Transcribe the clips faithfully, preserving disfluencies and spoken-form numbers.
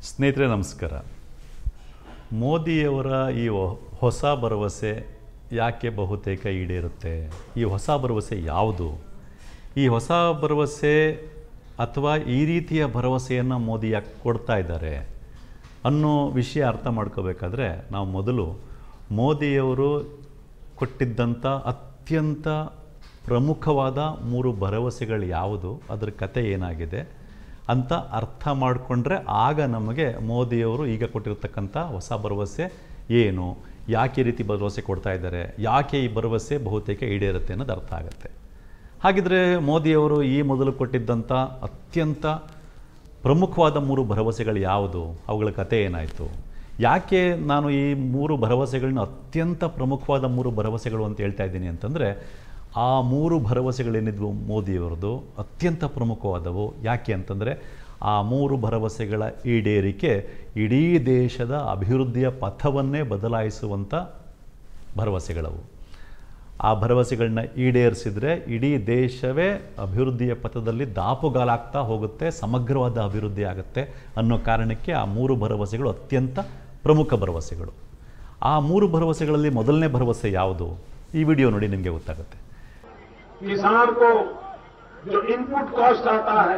ಸ್ನೇಹಿತರೆ ನಮಸ್ಕಾರ. ಮೋದಿಯವರ ಈ ಹೊಸ ಭರವಸೆ ಯಾಕೆ ಬಹುತೇಕ ಈಡೇರುತ್ತೆ? ಈ ಹೊಸ ಭರವಸೆ ಯಾವುದು? ಈ ಹೊಸ ಭರವಸೆ ಅಥವಾ ಈ ರೀತಿಯ ಭರವಸೆಯನ್ನು ಮೋದಿ ಯಾಕೆ ಕೊಡ್ತಾ ಇದ್ದಾರೆ ಅನ್ನೋ ವಿಷಯ ಅರ್ಥ ಮಾಡ್ಕೋಬೇಕಾದ್ರೆ ನಾವು ಮೊದಲು ಮೋದಿಯವರು ಕೊಟ್ಟಿದ್ದಂಥ ಅತ್ಯಂತ ಪ್ರಮುಖವಾದ ಮೂರು ಭರವಸೆಗಳು ಯಾವುದು, ಅದರ ಕತೆ ಏನಾಗಿದೆ ಅಂತ ಅರ್ಥ ಮಾಡಿಕೊಂಡ್ರೆ ಆಗ ನಮಗೆ ಮೋದಿಯವರು ಈಗ ಕೊಟ್ಟಿರ್ತಕ್ಕಂಥ ಹೊಸ ಭರವಸೆ ಏನು, ಯಾಕೆ ಈ ರೀತಿ ಭರವಸೆ ಕೊಡ್ತಾ ಇದ್ದಾರೆ, ಯಾಕೆ ಈ ಭರವಸೆ ಬಹುತೇಕ ಈಡೇರುತ್ತೆ ಅನ್ನೋದು ಅರ್ಥ ಆಗುತ್ತೆ. ಹಾಗಿದ್ರೆ ಮೋದಿಯವರು ಈ ಮೊದಲು ಕೊಟ್ಟಿದ್ದಂಥ ಅತ್ಯಂತ ಪ್ರಮುಖವಾದ ಮೂರು ಭರವಸೆಗಳು ಯಾವುದು, ಅವುಗಳ ಕತೆ ಏನಾಯಿತು, ಯಾಕೆ ನಾನು ಈ ಮೂರು ಭರವಸೆಗಳನ್ನ ಅತ್ಯಂತ ಪ್ರಮುಖವಾದ ಮೂರು ಭರವಸೆಗಳು ಅಂತ ಹೇಳ್ತಾ ಇದ್ದೀನಿ ಅಂತಂದರೆ, ಆ ಮೂರು ಭರವಸೆಗಳೇನಿದ್ವು ಮೋದಿಯವರದು ಅತ್ಯಂತ ಪ್ರಮುಖವಾದವು. ಯಾಕೆ ಅಂತಂದರೆ ಆ ಮೂರು ಭರವಸೆಗಳ ಈಡೇರಿಕೆ ಇಡೀ ದೇಶದ ಅಭಿವೃದ್ಧಿಯ ಪಥವನ್ನೇ ಬದಲಾಯಿಸುವಂಥ ಭರವಸೆಗಳವು. ಆ ಭರವಸೆಗಳನ್ನ ಈಡೇರಿಸಿದರೆ ಇಡೀ ದೇಶವೇ ಅಭಿವೃದ್ಧಿಯ ಪಥದಲ್ಲಿ ದಾಪುಗಾಲಾಗ್ತಾ ಹೋಗುತ್ತೆ, ಸಮಗ್ರವಾದ ಅಭಿವೃದ್ಧಿ ಆಗುತ್ತೆ ಅನ್ನೋ ಕಾರಣಕ್ಕೆ ಆ ಮೂರು ಭರವಸೆಗಳು ಅತ್ಯಂತ ಪ್ರಮುಖ ಭರವಸೆಗಳು. ಆ ಮೂರು ಭರವಸೆಗಳಲ್ಲಿ ಮೊದಲನೇ ಭರವಸೆ ಯಾವುದು? ಈ ವಿಡಿಯೋ ನೋಡಿ ನಿಮಗೆ ಗೊತ್ತಾಗುತ್ತೆ. किसान को जो इनपुट कॉस्ट आता है,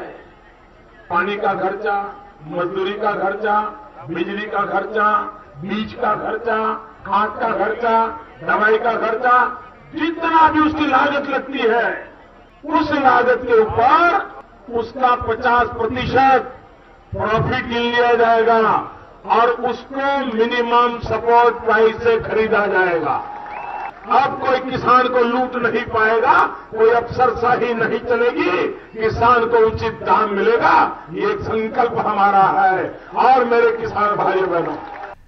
पानी का खर्चा, मजदूरी का खर्चा, बिजली का खर्चा, बीज का खर्चा, खाद का खर्चा, दवाई का खर्चा, जितना भी उसकी लागत लगती है उस लागत के ऊपर उसका पचास प्रतिशत प्रॉफिट ले लिया जाएगा और उसको मिनिमम सपोर्ट प्राइस से खरीदा जाएगा. अब कोई किसान को लूट नहीं पाएगा, कोई अफसरशाही नहीं चलेगी, किसान को उचित दाम मिलेगा. ये एक संकल्प हमारा है. और मेरे किसान भाइयों बहनों,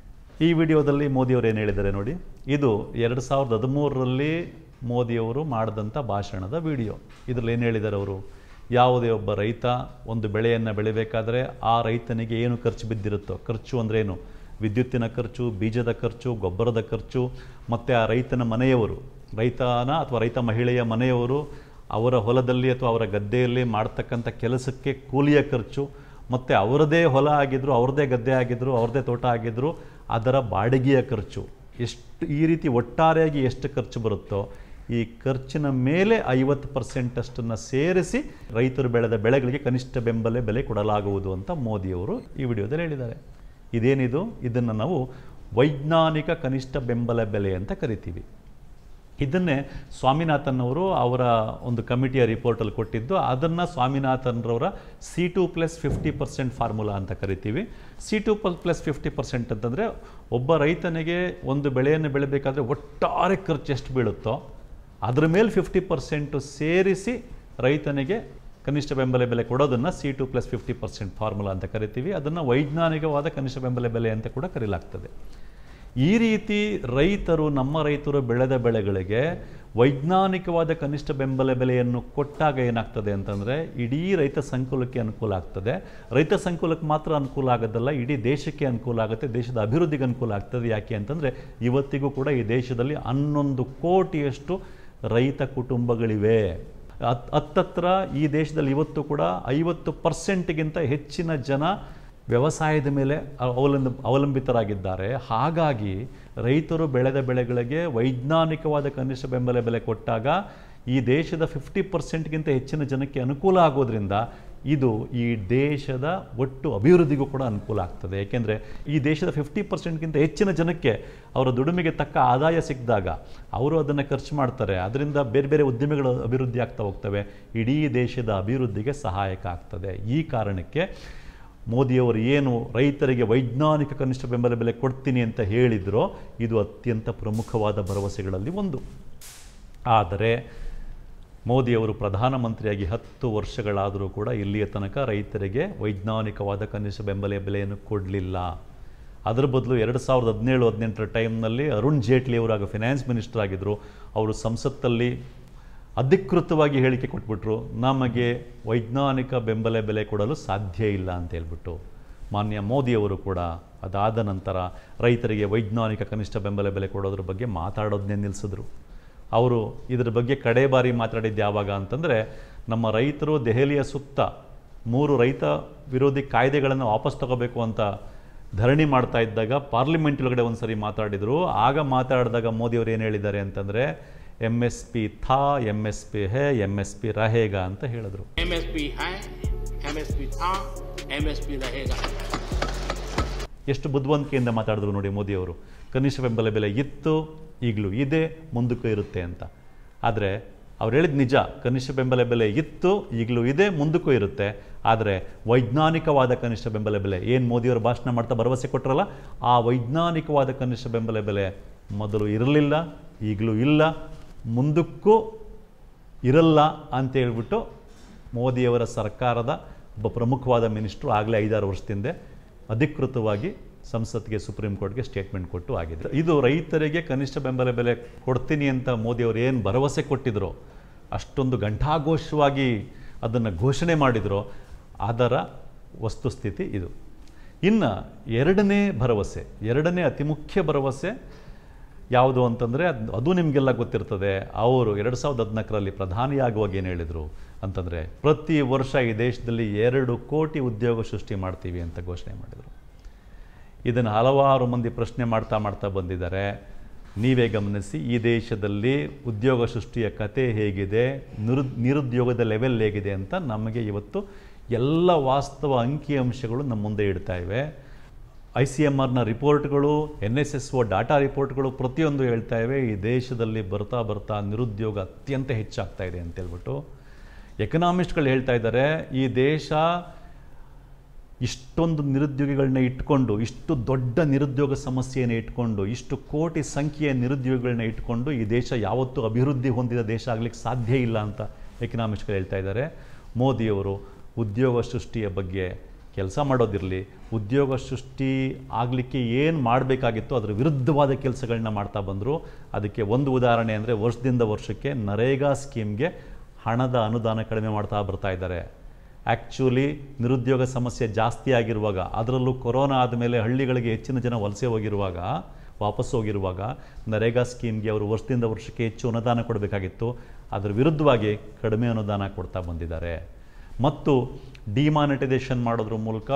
ಈ ವಿಡಿಯೋದಲ್ಲಿ ಮೋದಿಯವರು ಏನು ಹೇಳಿದ್ದಾರೆ ನೋಡಿ. ಇದು ಎರಡು ಸಾವಿರದ ಹದಿಮೂರರಲ್ಲಿ ಮೋದಿಯವರು ಮಾಡಿದಂಥ ಭಾಷಣದ ವಿಡಿಯೋ. ಇದರಲ್ಲಿ ಏನು ಹೇಳಿದ್ದಾರೆ ಅವರು? ಯಾವುದೇ ಒಬ್ಬ ರೈತ ಒಂದು ಬೆಳೆಯನ್ನು ಬೆಳಿಬೇಕಾದ್ರೆ ಆ ರೈತನಿಗೆ ಏನು ಖರ್ಚು ಬಿದ್ದಿರುತ್ತೋ, ಖರ್ಚು ಅಂದ್ರೇನು, ವಿದ್ಯುತ್ತಿನ ಖರ್ಚು, ಬೀಜದ ಖರ್ಚು, ಗೊಬ್ಬರದ ಖರ್ಚು, ಮತ್ತು ಆ ರೈತನ ಮನೆಯವರು, ರೈತನ ಅಥವಾ ರೈತ ಮಹಿಳೆಯ ಮನೆಯವರು ಅವರ ಹೊಲದಲ್ಲಿ ಅಥವಾ ಅವರ ಗದ್ದೆಯಲ್ಲಿ ಮಾಡ್ತಕ್ಕಂಥ ಕೆಲಸಕ್ಕೆ ಕೂಲಿಯ ಖರ್ಚು, ಮತ್ತು ಅವರದೇ ಹೊಲ ಆಗಿದ್ರು, ಅವ್ರದ್ದೇ ಗದ್ದೆ ಆಗಿದ್ರು, ಅವ್ರದ್ದೇ ತೋಟ ಆಗಿದ್ರು, ಅದರ ಬಾಡಿಗೆಯ ಖರ್ಚು, ಎಷ್ಟು ಈ ರೀತಿ ಒಟ್ಟಾರೆಯಾಗಿ ಎಷ್ಟು ಖರ್ಚು ಬರುತ್ತೋ ಈ ಖರ್ಚಿನ ಮೇಲೆ ಐವತ್ತು ಪರ್ಸೆಂಟ್ ಅಷ್ಟನ್ನು ಸೇರಿಸಿ ರೈತರು ಬೆಳೆದ ಬೆಳೆಗಳಿಗೆ ಕನಿಷ್ಠ ಬೆಂಬಲ ಬೆಲೆ ಕೊಡಲಾಗುವುದು ಅಂತ ಮೋದಿಯವರು ಈ ವಿಡಿಯೋದಲ್ಲಿ ಹೇಳಿದ್ದಾರೆ. ಇದೇನಿದು? ಇದನ್ನು ನಾವು ವೈಜ್ಞಾನಿಕ ಕನಿಷ್ಠ ಬೆಂಬಲ ಬೆಲೆ ಅಂತ ಕರಿತೀವಿ. ಇದನ್ನೇ ಸ್ವಾಮಿನಾಥನ್ ಅವರು ಅವರ ಒಂದು ಕಮಿಟಿಯ ರಿಪೋರ್ಟಲ್ಲಿ ಕೊಟ್ಟಿದ್ದು. ಅದನ್ನು ಸ್ವಾಮಿನಾಥನ್ರವರ C two plus fifty percent formula ಅಂತ ಕರಿತೀವಿ. C two plus fifty percent ಅಂತಂದರೆ ಒಬ್ಬ ರೈತನಿಗೆ ಒಂದು ಬೆಳೆಯನ್ನು ಬೆಳಿಬೇಕಾದ್ರೆ ಒಟ್ಟಾರೆ ಖರ್ಚು ಎಷ್ಟು ಬೀಳುತ್ತೋ ಅದರ ಮೇಲೆ ಫಿಫ್ಟಿ ಪರ್ಸೆಂಟು ಸೇರಿಸಿ ರೈತನಿಗೆ ಕನಿಷ್ಠ ಬೆಂಬಲ ಬೆಲೆ ಕೊಡೋದನ್ನು C two plus fifty percent formula ಅಂತ ಕರಿತೀವಿ. ಅದನ್ನು ವೈಜ್ಞಾನಿಕವಾದ ಕನಿಷ್ಠ ಬೆಂಬಲ ಬೆಲೆ ಅಂತ ಕೂಡ ಕರೆಯಲಾಗ್ತದೆ. ಈ ರೀತಿ ರೈತರು, ನಮ್ಮ ರೈತರು ಬೆಳೆದ ಬೆಳೆಗಳಿಗೆ ವೈಜ್ಞಾನಿಕವಾದ ಕನಿಷ್ಠ ಬೆಂಬಲ ಬೆಲೆಯನ್ನು ಕೊಟ್ಟಾಗ ಏನಾಗ್ತದೆ ಅಂತಂದರೆ ಇಡೀ ರೈತ ಸಂಕುಲಕ್ಕೆ ಅನುಕೂಲ ಆಗ್ತದೆ. ರೈತ ಸಂಕುಲಕ್ಕೆ ಮಾತ್ರ ಅನುಕೂಲ ಆಗೋದಲ್ಲ, ಇಡೀ ದೇಶಕ್ಕೆ ಅನುಕೂಲ ಆಗುತ್ತೆ, ದೇಶದ ಅಭಿವೃದ್ಧಿಗೆ ಅನುಕೂಲ ಆಗ್ತದೆ. ಯಾಕೆ ಅಂತಂದರೆ ಇವತ್ತಿಗೂ ಕೂಡ ಈ ದೇಶದಲ್ಲಿ ಹನ್ನೊಂದು ಕೋಟಿಯಷ್ಟು ರೈತ ಕುಟುಂಬಗಳಿವೆ. ಹತ್ ಹತ್ತತ್ರ ಈ ದೇಶದಲ್ಲಿ ಇವತ್ತು ಕೂಡ ಐವತ್ತು ಪರ್ಸೆಂಟ್ಗಿಂತ ಹೆಚ್ಚಿನ ಜನ ವ್ಯವಸಾಯದ ಮೇಲೆ ಅವಲಂಬ ಅವಲಂಬಿತರಾಗಿದ್ದಾರೆ. ಹಾಗಾಗಿ ರೈತರು ಬೆಳೆದ ಬೆಳೆಗಳಿಗೆ ವೈಜ್ಞಾನಿಕವಾದ ಕನಿಷ್ಠ ಬೆಂಬಲ ಬೆಲೆ ಕೊಟ್ಟಾಗ ಈ ದೇಶದ ಫಿಫ್ಟಿ ಪರ್ಸೆಂಟ್ಗಿಂತ ಹೆಚ್ಚಿನ ಜನಕ್ಕೆ ಅನುಕೂಲ ಆಗೋದ್ರಿಂದ ಇದು ಈ ದೇಶದ ಒಟ್ಟು ಅಭಿವೃದ್ಧಿಗೂ ಕೂಡ ಅನುಕೂಲ ಆಗ್ತದೆ. ಏಕೆಂದರೆ ಈ ದೇಶದ ಫಿಫ್ಟಿ ಪರ್ಸೆಂಟ್ಗಿಂತ ಹೆಚ್ಚಿನ ಜನಕ್ಕೆ ಅವರ ದುಡಿಮೆಗೆ ತಕ್ಕ ಆದಾಯ ಸಿಕ್ಕಿದಾಗ ಅವರು ಅದನ್ನು ಖರ್ಚು ಮಾಡ್ತಾರೆ. ಅದರಿಂದ ಬೇರೆ ಬೇರೆ ಉದ್ಯಮಿಗಳು ಅಭಿವೃದ್ಧಿ ಆಗ್ತಾ ಹೋಗ್ತವೆ, ಇಡೀ ದೇಶದ ಅಭಿವೃದ್ಧಿಗೆ ಸಹಾಯಕ ಆಗ್ತದೆ. ಈ ಕಾರಣಕ್ಕೆ ಮೋದಿಯವರು ಏನು ರೈತರಿಗೆ ವೈಜ್ಞಾನಿಕ ಕನಿಷ್ಠ ಬೆಂಬಲ ಬೆಲೆ ಕೊಡ್ತೀನಿ ಅಂತ ಹೇಳಿದ್ರೋ ಇದು ಅತ್ಯಂತ ಪ್ರಮುಖವಾದ ಭರವಸೆಗಳಲ್ಲಿ ಒಂದು. ಆದರೆ ಮೋದಿಯವರು ಪ್ರಧಾನಮಂತ್ರಿಯಾಗಿ ಹತ್ತು ವರ್ಷಗಳಾದರೂ ಕೂಡ ಇಲ್ಲಿಯ ತನಕ ರೈತರಿಗೆ ವೈಜ್ಞಾನಿಕವಾದ ಕನಿಷ್ಠ ಬೆಂಬಲ ಬೆಲೆಯನ್ನು ಕೊಡಲಿಲ್ಲ. ಅದರ ಬದಲು ಎರಡು ಸಾವಿರದ ಹದಿನೇಳು ಹದಿನೆಂಟರ ಟೈಮ್ನಲ್ಲಿ ಅರುಣ್ ಜೇಟ್ಲಿ ಅವರಾಗ ಫಿನಾನ್ಸ್ ಮಿನಿಸ್ಟರ್ ಆಗಿದ್ದರು. ಅವರು ಸಂಸತ್ತಲ್ಲಿ ಅಧಿಕೃತವಾಗಿ ಹೇಳಿಕೆ ಕೊಟ್ಬಿಟ್ರು, ನಮಗೆ ವೈಜ್ಞಾನಿಕ ಬೆಂಬಲ ಬೆಲೆ ಕೊಡಲು ಸಾಧ್ಯ ಇಲ್ಲ ಅಂತ ಹೇಳ್ಬಿಟ್ಟು. ಮಾನ್ಯ ಮೋದಿಯವರು ಕೂಡ ಅದಾದ ನಂತರ ರೈತರಿಗೆ ವೈಜ್ಞಾನಿಕ ಕನಿಷ್ಠ ಬೆಂಬಲ ಬೆಲೆ ಕೊಡೋದ್ರ ಬಗ್ಗೆ ಮಾತಾಡೋದನ್ನೇ ನಿಲ್ಲಿಸಿದ್ರು. ಅವರು ಇದರ ಬಗ್ಗೆ ಕಡೆ ಬಾರಿ ಮಾತಾಡಿದ್ದು ಯಾವಾಗ ಅಂತಂದರೆ, ನಮ್ಮ ರೈತರು ದೆಹಲಿಯ ಸುತ್ತ ಮೂರು ರೈತ ವಿರೋಧಿ ಕಾಯ್ದೆಗಳನ್ನು ವಾಪಸ್ ತಗೋಬೇಕು ಅಂತ ಧರಣಿ ಮಾಡ್ತಾ ಇದ್ದಾಗ ಪಾರ್ಲಿಮೆಂಟ್ ಒಳಗಡೆ ಒಂದು ಸರಿ ಮಾತಾಡಿದರು. ಆಗ ಮಾತಾಡಿದಾಗ ಮೋದಿಯವರು ಏನು ಹೇಳಿದ್ದಾರೆ ಅಂತಂದರೆ ಎಮ್ ಎಸ್ ಪಿ ಥಾ ಎಮ್ ಎಸ್ ಪಿ ಹೇ ಎಮ್ ಎಸ್ ಪಿ ರಹೇಗಾ ಅಂತ ಹೇಳಿದ್ರು. ಎಮ್ ಎಸ್ ಪಿ ಹೈ ಎಮ್ ಎಸ್ ಪಿ ಥಾ ಎಮ್ ಎಸ್ ಪಿ ರಹೇಗಾ. ಎಷ್ಟು ಬುದ್ಧಿವಂತಿಕೆಯಿಂದ ಮಾತಾಡಿದ್ರು ನೋಡಿ ಮೋದಿಯವರು. ಕನಿಷ್ಠ ಬೆಂಬಲ ಬೆಲೆ ಇತ್ತು, ಈಗಲೂ ಇದೆ, ಮುಂದಕ್ಕೂ ಇರುತ್ತೆ ಅಂತ. ಆದರೆ ಅವ್ರು ಹೇಳಿದ ನಿಜ, ಕನಿಷ್ಠ ಬೆಂಬಲ ಬೆಲೆ ಇತ್ತು, ಈಗಲೂ ಇದೆ, ಮುಂದಕ್ಕೂ ಇರುತ್ತೆ. ಆದರೆ ವೈಜ್ಞಾನಿಕವಾದ ಕನಿಷ್ಠ ಬೆಂಬಲ ಬೆಲೆ ಏನು ಮೋದಿಯವರು ಭಾಷಣ ಮಾಡ್ತಾ ಭರವಸೆ ಕೊಟ್ಟರಲ್ಲ, ಆ ವೈಜ್ಞಾನಿಕವಾದ ಕನಿಷ್ಠ ಬೆಂಬಲ ಬೆಲೆ ಮೊದಲು ಇರಲಿಲ್ಲ, ಈಗಲೂ ಇಲ್ಲ, ಮುಂದಕ್ಕೂ ಇರಲ್ಲ ಅಂತ ಹೇಳ್ಬಿಟ್ಟು ಮೋದಿಯವರ ಸರ್ಕಾರದ ಒಬ್ಬ ಪ್ರಮುಖವಾದ ಮಿನಿಸ್ಟ್ರು ಆಗಲೇ ಐದಾರು ವರ್ಷದಿಂದ ಅಧಿಕೃತವಾಗಿ ಸಂಸತ್ಗೆ ಸುಪ್ರೀಂ ಕೋರ್ಟ್ಗೆ ಸ್ಟೇಟ್ಮೆಂಟ್ ಕೊಟ್ಟು ಆಗಿದೆ. ಇದು ರೈತರಿಗೆ ಕನಿಷ್ಠ ಬೆಂಬಲ ಬೆಲೆ ಕೊಡ್ತೀನಿ ಅಂತ ಮೋದಿಯವರು ಏನು ಭರವಸೆ ಕೊಟ್ಟಿದ್ರು, ಅಷ್ಟೊಂದು ಘಂಟಾಘೋಷವಾಗಿ ಅದನ್ನು ಘೋಷಣೆ ಮಾಡಿದ್ರು, ಅದರ ವಸ್ತುಸ್ಥಿತಿ ಇದು. ಇನ್ನು ಎರಡನೇ ಭರವಸೆ, ಎರಡನೇ ಅತಿ ಮುಖ್ಯ ಭರವಸೆ ಯಾವುದು ಅಂತಂದರೆ ಅದು ಅದು ನಿಮಗೆಲ್ಲ ಗೊತ್ತಿರ್ತದೆ. ಅವರು ಎರಡು ಸಾವಿರದ ಹದಿನಾಲ್ಕರಲ್ಲಿ ಪ್ರಧಾನಿಯಾಗುವಾಗ ಏನು ಹೇಳಿದರು ಅಂತಂದರೆ, ಪ್ರತಿ ವರ್ಷ ಈ ದೇಶದಲ್ಲಿ ಎರಡು ಕೋಟಿ ಉದ್ಯೋಗ ಸೃಷ್ಟಿ ಮಾಡ್ತೀವಿ ಅಂತ ಘೋಷಣೆ ಮಾಡಿದರು. ಇದನ್ನು ಹಲವಾರು ಮಂದಿ ಪ್ರಶ್ನೆ ಮಾಡ್ತಾ ಮಾಡ್ತಾ ಬಂದಿದ್ದಾರೆ. ನೀವೇ ಗಮನಿಸಿ, ಈ ದೇಶದಲ್ಲಿ ಉದ್ಯೋಗ ಸೃಷ್ಟಿಯ ಕತೆ ಹೇಗಿದೆ, ನಿರು ನಿರುದ್ಯೋಗದ ಲೆವೆಲ್ ಹೇಗಿದೆ ಅಂತ ನಮಗೆ ಇವತ್ತು ಎಲ್ಲ ವಾಸ್ತವ ಅಂಕಿಅಂಶಗಳು ನಮ್ಮ ಮುಂದೆ ಇಡ್ತಾ ಇವೆ. ಐ ಸಿ ಎಮ್ ಆರ್ನ ರಿಪೋರ್ಟ್ಗಳು, N S S O data ರಿಪೋರ್ಟ್ಗಳು ಪ್ರತಿಯೊಂದು ಹೇಳ್ತಾ ಇವೆ ಈ ದೇಶದಲ್ಲಿ ಬರ್ತಾ ಬರ್ತಾ ನಿರುದ್ಯೋಗ ಅತ್ಯಂತ ಹೆಚ್ಚಾಗ್ತಾ ಇದೆ ಅಂತೇಳ್ಬಿಟ್ಟು. ಎಕನಾಮಿಸ್ಟ್ಗಳು ಹೇಳ್ತಾ ಇದ್ದಾರೆ, ಈ ದೇಶ ಇಷ್ಟೊಂದು ನಿರುದ್ಯೋಗಿಗಳನ್ನ ಇಟ್ಕೊಂಡು, ಇಷ್ಟು ದೊಡ್ಡ ನಿರುದ್ಯೋಗ ಸಮಸ್ಯೆಯನ್ನು ಇಟ್ಕೊಂಡು, ಇಷ್ಟು ಕೋಟಿ ಸಂಖ್ಯೆಯ ನಿರುದ್ಯೋಗಿಗಳನ್ನ ಇಟ್ಕೊಂಡು ಈ ದೇಶ ಯಾವತ್ತೂ ಅಭಿವೃದ್ಧಿ ಹೊಂದಿದ ದೇಶ ಆಗಲಿಕ್ಕೆ ಸಾಧ್ಯ ಇಲ್ಲ ಅಂತ ಎಕನಾಮಿಸ್ಟ್ಗಳು ಹೇಳ್ತಾ ಇದ್ದಾರೆ. ಮೋದಿಯವರು ಉದ್ಯೋಗ ಸೃಷ್ಟಿಯ ಬಗ್ಗೆ ಕೆಲಸ ಮಾಡೋದಿರಲಿ, ಉದ್ಯೋಗ ಸೃಷ್ಟಿ ಆಗಲಿಕ್ಕೆ ಏನು ಮಾಡಬೇಕಾಗಿತ್ತು ಅದರ ವಿರುದ್ಧವಾದ ಕೆಲಸಗಳನ್ನ ಮಾಡ್ತಾ ಬಂದರು. ಅದಕ್ಕೆ ಒಂದು ಉದಾಹರಣೆ ಅಂದರೆ, ವರ್ಷದಿಂದ ವರ್ಷಕ್ಕೆ ನರೇಗಾ ಸ್ಕೀಮ್ಗೆ ಹಣದ ಅನುದಾನ ಕಡಿಮೆ ಮಾಡ್ತಾ ಬರ್ತಾ ಇದ್ದಾರೆ. ಆ್ಯಕ್ಚುಲಿ ನಿರುದ್ಯೋಗ ಸಮಸ್ಯೆ ಜಾಸ್ತಿ ಆಗಿರುವಾಗ, ಅದರಲ್ಲೂ ಕೊರೋನಾ ಆದಮೇಲೆ ಹಳ್ಳಿಗಳಿಗೆ ಹೆಚ್ಚಿನ ಜನ ವಲಸೆ ಹೋಗಿರುವಾಗ, ವಾಪಸ್ ಹೋಗಿರುವಾಗ ನರೇಗಾ ಸ್ಕೀಮ್ಗೆ ಅವರು ವರ್ಷದಿಂದ ವರ್ಷಕ್ಕೆ ಹೆಚ್ಚು ಅನುದಾನ ಕೊಡಬೇಕಾಗಿತ್ತು. ಅದರ ವಿರುದ್ಧವಾಗಿ ಕಡಿಮೆ ಅನುದಾನ ಕೊಡ್ತಾ ಬಂದಿದ್ದಾರೆ. ಮತ್ತು ಡಿಮಾನಿಟೈಸೇಷನ್ ಮಾಡೋದ್ರ ಮೂಲಕ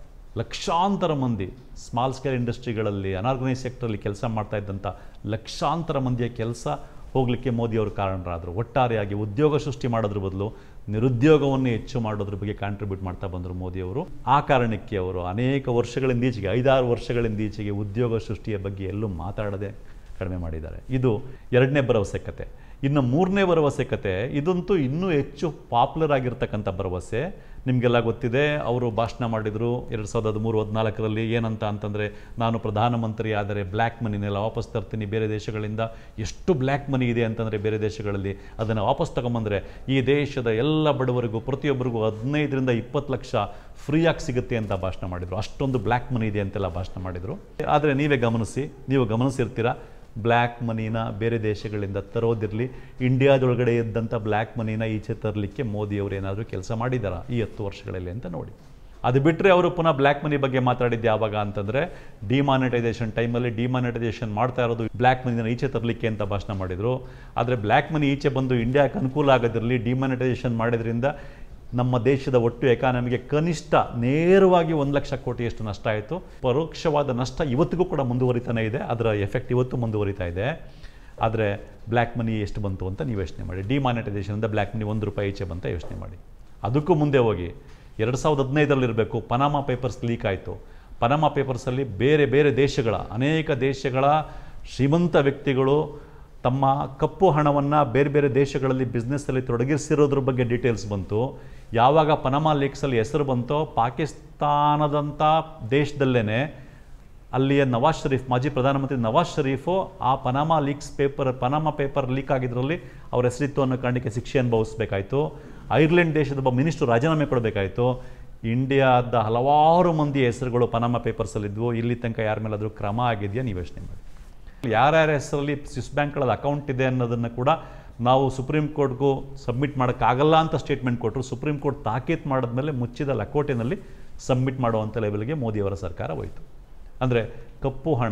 ಲಕ್ಷಾಂತರ ಮಂದಿ ಸ್ಮಾಲ್ ಸ್ಕೇಲ್ ಇಂಡಸ್ಟ್ರಿಗಳಲ್ಲಿ, ಅನಾರ್ಗನೈಸ್ ಸೆಕ್ಟ್ರಲ್ಲಿ ಕೆಲಸ ಮಾಡ್ತಾ ಇದ್ದಂಥ ಲಕ್ಷಾಂತರ ಮಂದಿಯ ಕೆಲಸ ಹೋಗಲಿಕ್ಕೆ ಮೋದಿಯವರು ಕಾರಣರಾದರು. ಒಟ್ಟಾರೆಯಾಗಿ ಉದ್ಯೋಗ ಸೃಷ್ಟಿ ಮಾಡೋದ್ರ ಬದಲು ನಿರುದ್ಯೋಗವನ್ನು ಹೆಚ್ಚು ಮಾಡೋದ್ರ ಬಗ್ಗೆ ಕಾಂಟ್ರಿಬ್ಯೂಟ್ ಮಾಡ್ತಾ ಬಂದರು ಮೋದಿಯವರು. ಆ ಕಾರಣಕ್ಕೆ ಅವರು ಅನೇಕ ವರ್ಷಗಳಿಂದ ಈಚೆಗೆ, ಐದಾರು ವರ್ಷಗಳಿಂದ ಈಚೆಗೆ ಉದ್ಯೋಗ ಸೃಷ್ಟಿಯ ಬಗ್ಗೆ ಎಲ್ಲೂ ಮಾತಾಡದೆ ಕಡಿಮೆ ಮಾಡಿದ್ದಾರೆ. ಇದು ಎರಡನೇ ಭರವಸೆ ಕತೆ. ಇನ್ನು ಮೂರನೇ ಭರವಸೆ ಕತೆ, ಇದಂತೂ ಇನ್ನೂ ಹೆಚ್ಚು ಪಾಪ್ಯುಲರ್ ಆಗಿರ್ತಕ್ಕಂಥ ಭರವಸೆ. ನಿಮಗೆಲ್ಲ ಗೊತ್ತಿದೆ, ಅವರು ಭಾಷಣ ಮಾಡಿದರು ಎರಡು ಸಾವಿರದ ಹದಿಮೂರು ಹದಿನಾಲ್ಕರಲ್ಲಿ. ಏನಂತ ಅಂತಂದರೆ, ನಾನು ಪ್ರಧಾನಮಂತ್ರಿ ಆದರೆ ಬ್ಲ್ಯಾಕ್ ಮನಿನೆಲ್ಲ ವಾಪಸ್ ತರ್ತೀನಿ ಬೇರೆ ದೇಶಗಳಿಂದ. ಎಷ್ಟು ಬ್ಲ್ಯಾಕ್ ಮನಿ ಇದೆ ಅಂತಂದರೆ ಬೇರೆ ದೇಶಗಳಲ್ಲಿ, ಅದನ್ನು ವಾಪಸ್ ತಗೊಂಬಂದರೆ ಈ ದೇಶದ ಎಲ್ಲ ಬಡವರಿಗೂ ಪ್ರತಿಯೊಬ್ಬರಿಗೂ ಹದಿನೈದರಿಂದ ಇಪ್ಪತ್ತು ಲಕ್ಷ ಫ್ರೀಯಾಗಿ ಸಿಗುತ್ತೆ ಅಂತ ಭಾಷಣ ಮಾಡಿದರು. ಅಷ್ಟೊಂದು ಬ್ಲ್ಯಾಕ್ ಮನಿ ಇದೆ ಅಂತೆಲ್ಲ ಭಾಷಣ ಮಾಡಿದರು. ಆದರೆ ನೀವೇ ಗಮನಿಸಿ, ನೀವು ಗಮನಿಸಿರ್ತೀರ, ಬ್ಲ್ಯಾಕ್ ಮನಿನ ಬೇರೆ ದೇಶಗಳಿಂದ ತರೋದಿರಲಿ, ಇಂಡಿಯಾದೊಳಗಡೆ ಇದ್ದಂಥ ಬ್ಲ್ಯಾಕ್ ಮನಿನ ಈಚೆ ತರಲಿಕ್ಕೆ ಮೋದಿಯವರು ಏನಾದರೂ ಕೆಲಸ ಮಾಡಿದ್ದಾರಾ ಈ ಹತ್ತು ವರ್ಷಗಳಲ್ಲಿ ಅಂತ ನೋಡಿ. ಅದು ಬಿಟ್ಟರೆ ಅವರು ಪುನಃ ಬ್ಲ್ಯಾಕ್ ಮನಿ ಬಗ್ಗೆ ಮಾತಾಡಿದ್ದು ಯಾವಾಗ ಅಂತಂದರೆ, ಡಿಮಾನಿಟೈಸೇಷನ್ ಟೈಮಲ್ಲಿ ಡಿಮಾನಿಟೈಸೇಷನ್ ಮಾಡ್ತಾ ಇರೋದು ಬ್ಲ್ಯಾಕ್ ಮನಿನ ಈಚೆ ತರಲಿಕ್ಕೆ ಅಂತ ಭಾಷಣ ಮಾಡಿದರು. ಆದರೆ ಬ್ಲ್ಯಾಕ್ ಮನಿ ಈಚೆ ಬಂದು ಇಂಡಿಯಾಕ್ಕೆ ಅನುಕೂಲ ಆಗೋದಿರಲಿ, ಡಿಮಾನಿಟೈಸೇಷನ್ ಮಾಡೋದ್ರಿಂದ ನಮ್ಮ ದೇಶದ ಒಟ್ಟು ಎಕಾನಮಿಗೆ ಕನಿಷ್ಠ ನೇರವಾಗಿ ಒಂದು ಲಕ್ಷ ಕೋಟಿಯಷ್ಟು ನಷ್ಟ ಆಯಿತು. ಪರೋಕ್ಷವಾದ ನಷ್ಟ ಇವತ್ತಿಗೂ ಕೂಡ ಮುಂದುವರಿತಾನೆ ಇದೆ, ಅದರ ಎಫೆಕ್ಟ್ ಇವತ್ತು ಮುಂದುವರಿತಾ ಇದೆ. ಆದರೆ ಬ್ಲ್ಯಾಕ್ ಮನಿ ಎಷ್ಟು ಬಂತು ಅಂತ ನೀವು ಯೋಚನೆ ಮಾಡಿ. ಡಿಮಾನಿಟೈಸೇಷನಿಂದ ಬ್ಲ್ಯಾಕ್ ಮನಿ ಒಂದು ರೂಪಾಯಿ ಈಚೆ ಬಂತ ಯೋಚನೆ ಮಾಡಿ. ಅದಕ್ಕೂ ಮುಂದೆ ಹೋಗಿ ಎರಡು ಸಾವಿರದ ಹದಿನೈದರಲ್ಲಿರಬೇಕು, ಪನಾಮಾ ಪೇಪರ್ಸ್ ಲೀಕ್ ಆಯಿತು. ಪನಾಮಾ ಪೇಪರ್ಸಲ್ಲಿ ಬೇರೆ ಬೇರೆ ದೇಶಗಳ, ಅನೇಕ ದೇಶಗಳ ಶ್ರೀಮಂತ ವ್ಯಕ್ತಿಗಳು ತಮ್ಮ ಕಪ್ಪು ಹಣವನ್ನು ಬೇರೆ ಬೇರೆ ದೇಶಗಳಲ್ಲಿ ಬಿಸ್ನೆಸ್ಸಲ್ಲಿ ತೊಡಗಿಸಿರೋದ್ರ ಬಗ್ಗೆ ಡೀಟೇಲ್ಸ್ ಬಂತು. ಯಾವಾಗ ಪನಾಮಾ ಲೀಕ್ಸಲ್ಲಿ ಹೆಸರು ಬಂತೋ, ಪಾಕಿಸ್ತಾನದಂಥ ದೇಶದಲ್ಲೇ ಅಲ್ಲಿಯ ನವಾಜ್ ಶರೀಫ್, ಮಾಜಿ ಪ್ರಧಾನಮಂತ್ರಿ ನವಾಜ್ ಶರೀಫು ಆ Panama leaks paper Panama paper leak ಆಗಿದ್ರಲ್ಲಿ ಅವ್ರ ಹೆಸರಿತ್ತು ಅನ್ನೋ ಕಾರಣಕ್ಕೆ ಶಿಕ್ಷೆ ಅನುಭವಿಸಬೇಕಾಯಿತು. ಐರ್ಲೆಂಡ್ ದೇಶದ ಒಬ್ಬ ಮಿನಿಸ್ಟ್ರು ರಾಜೀನಾಮೆ ಕೊಡಬೇಕಾಯಿತು. ಇಂಡಿಯಾದ ಹಲವಾರು ಮಂದಿ ಹೆಸರುಗಳು ಪನಾಮಾ ಪೇಪರ್ಸಲ್ಲಿದ್ವು. ಇಲ್ಲಿ ತನಕ ಯಾರ ಮೇಲಾದರೂ ಕ್ರಮ ಆಗಿದೆಯಾ ನೀವು ಯೋಚನೆ ಮಾಡಿ. ಯಾರ್ಯಾರ ಹೆಸರಲ್ಲಿ ಸ್ವಿಸ್ ಬ್ಯಾಂಕ್ಗಳಲ್ಲಿ ಅಕೌಂಟ್ ಇದೆ ಅನ್ನೋದನ್ನು ಕೂಡ ನಾವು ಸುಪ್ರೀಂ ಕೋರ್ಟ್ಗೂ ಸಬ್ಮಿಟ್ ಮಾಡೋಕ್ಕಾಗಲ್ಲ ಅಂತ ಸ್ಟೇಟ್ಮೆಂಟ್ ಕೊಟ್ಟರು. ಸುಪ್ರೀಂ ಕೋರ್ಟ್ ತಾಕೀತು ಮಾಡಿದ್ಮೇಲೆ ಮುಚ್ಚಿದ ಲಕೋಟೆನಲ್ಲಿ ಸಬ್ಮಿಟ್ ಮಾಡುವಂಥ ಲೆವೆಲ್ಗೆ ಮೋದಿಯವರ ಸರ್ಕಾರ ಹೋಯಿತು. ಅಂದರೆ ಕಪ್ಪು ಹಣ